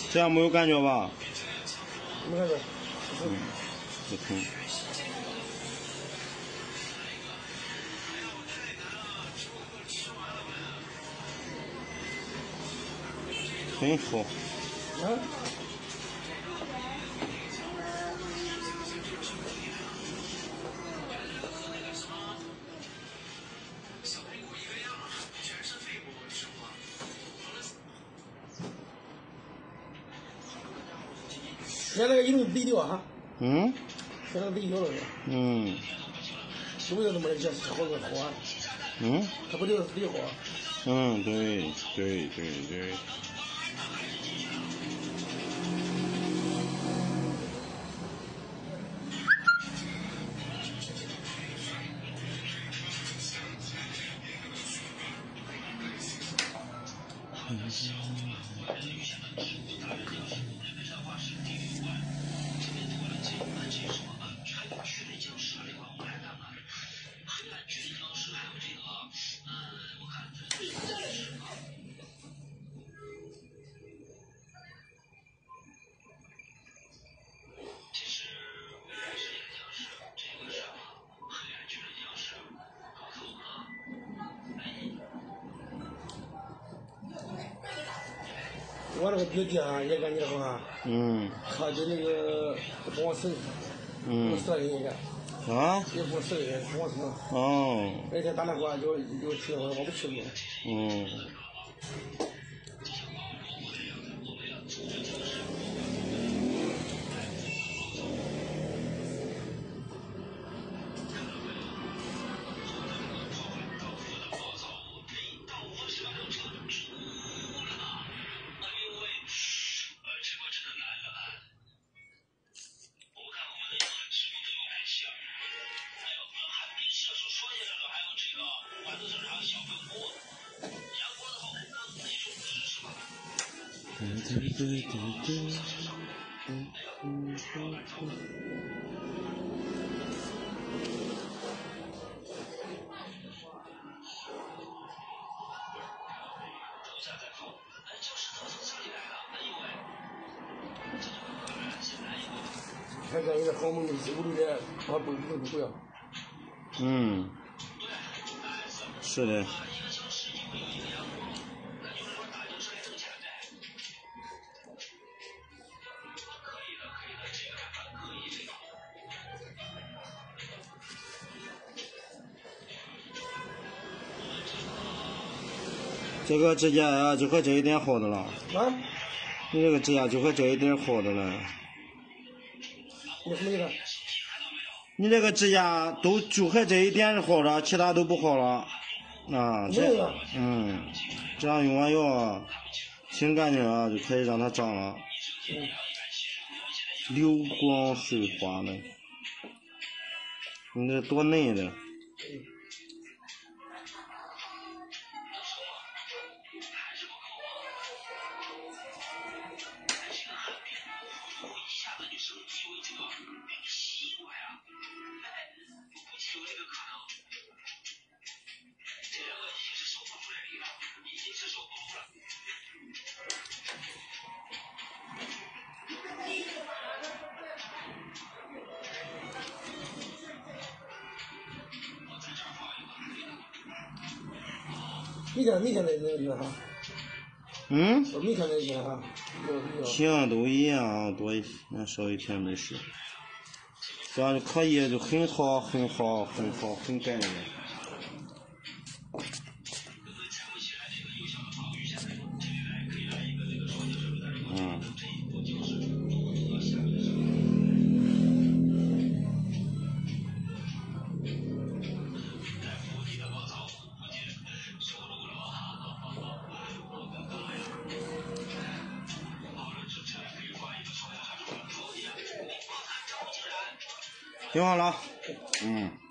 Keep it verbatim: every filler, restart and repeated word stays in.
这样没有感觉吧？ 没感觉。 嗯，不疼。很好。 嗯。现在那个一定背掉哈。 嗯。 现在背掉了是。 嗯。 是不是那么的，这好个好啊？ 嗯。 它不就是背好？ 嗯，对对对对。 我那个表弟啊，也感觉好啊。 嗯。 他就那个帮我收， 嗯。 我收人家。 啊？ 也不收人，帮我收。 哦。 那天打电话就就去，我我不去了。 嗯。对对对对。嗯嗯嗯嗯。 现在有点好，我们屋里的他不不不要。 嗯。是的。这个指甲呀，就和这一点好的了。 啊？ 你这个指甲就和这一点好的了。 有什么意思？ 你这个指甲都就和这一点是好的，其他都不好了。啊，这嗯，这样用完药清干净了，就可以让它长了。 嗯。 流光水滑的，你这多嫩的。 明天明天那那个哈。 嗯。 明天那个哈。 行，都一样，多一天少一天没事。这样就可以，就很好，很好，很好，很干净。嗯。挺好了。嗯。